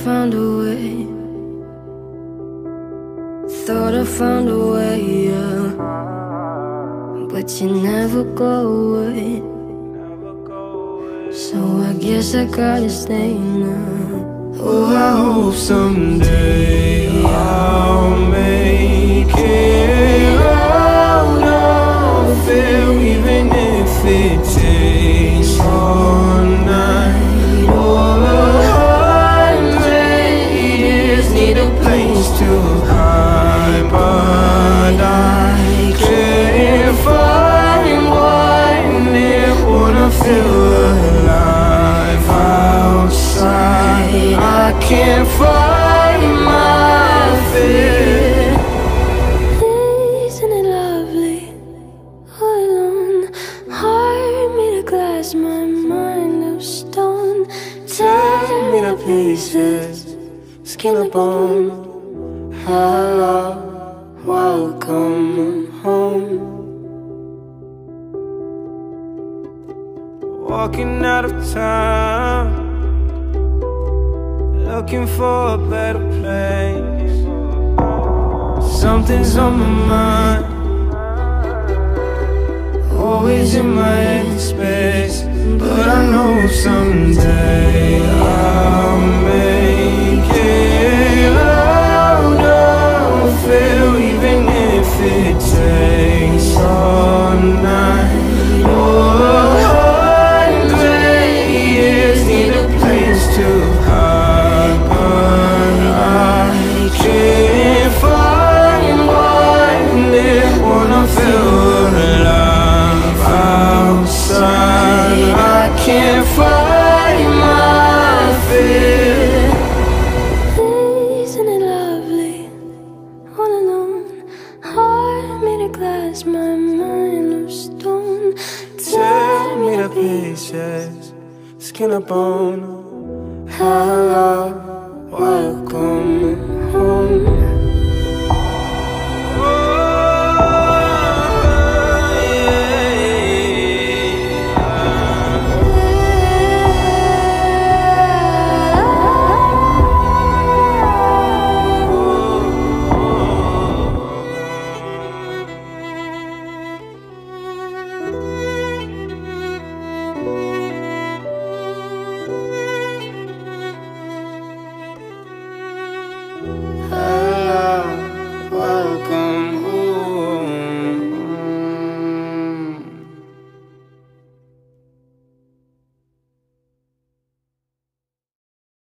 found a way. Thought I found a way, yeah. But you never go away. So I guess I gotta stay now. Oh, I hope someday I'll make it out of it, even if it takes all night or 100 years. Need a place to hide, but I can't find one that wanna feel alive outside. I can't find my fear. Isn't it lovely? All alone, heart made of glass, my mind of stone. Tear me to pieces, skin and bone. Hello, welcome home. Walking out of town, looking for a better place. Something's on my mind, always in my headspace. But I know someday I'll make it out of it, even if it takes all night or 100 years. Need a place to hide, but I can't find one that wanna feel alive outside. I can't find my fear. Isn't it lovely? All alone, heart made of glass, my mind of stone. Tear me to pieces, skin and bone. Hello, welcome home.